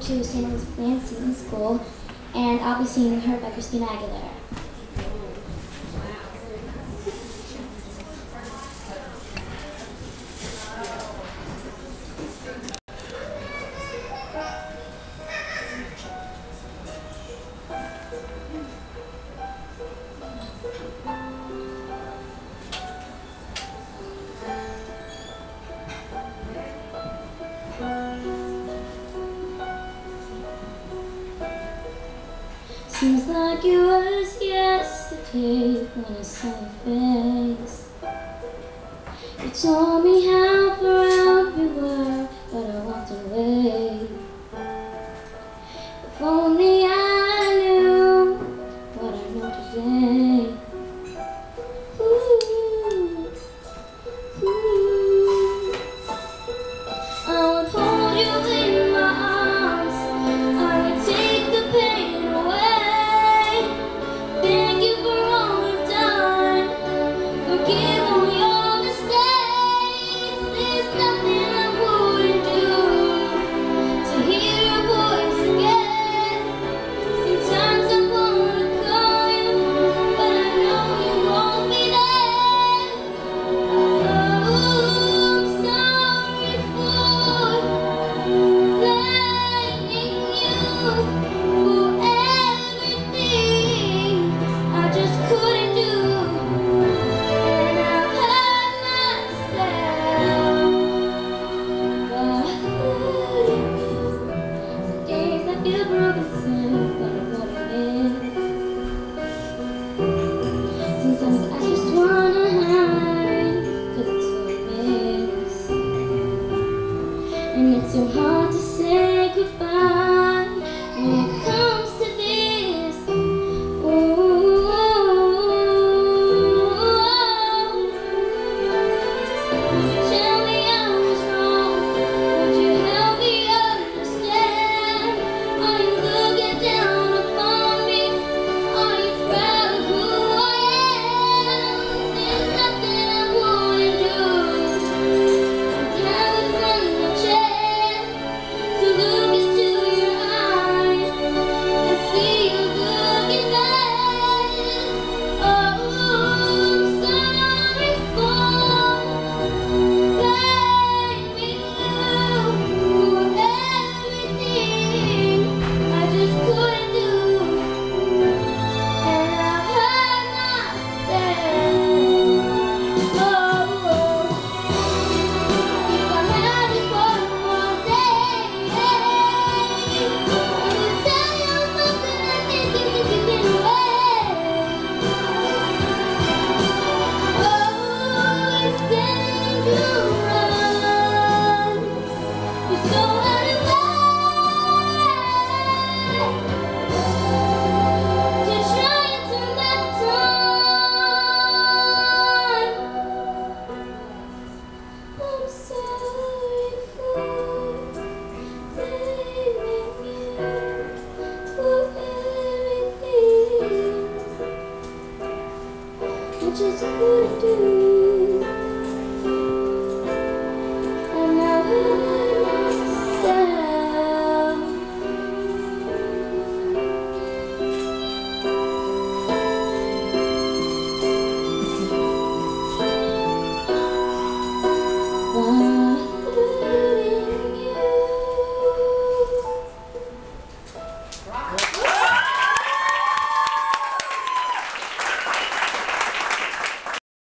to St. Elizabeth Dancing School, and I'll be singing Hurt by Christina Aguilera. Seems like it was yesterday when I saw your face. You told me how proud you were, but I walked away. If only I knew what I know today. Ooh, ooh. I would hold you in my arms, I would take the pain away. Thank you for all you've done, forgive all your mistakes. There's nothing I wouldn't do to hear your voice again. Sometimes I wanna call you, but I know you won't be there. Oh, I'm sorry for blaming you for everything I just couldn't do. And I've hurt myself by hurting you. Some days I feel broken, sad, but I'm what it is. Sometimes I just wanna hide, 'cause it's so miss. And it's so hard to say goodbye when it comes to this. Ooh, tell me I was wrong. Would you help me understand? Are you looking down upon me? Are you proud of who I am? There's nothing I wouldn't do. I haven't run no chance to look into your eyes and see you looking back. Oh, I'm sorry for blaming you for everything I just couldn't do. And I've hurt myself. Oh, if I had just one more day, I would tell you something I think you need to get away. Oh, it's dangerous. You're so out of to try and turn back time. I'm sorry for blaming you for everything I just couldn't do.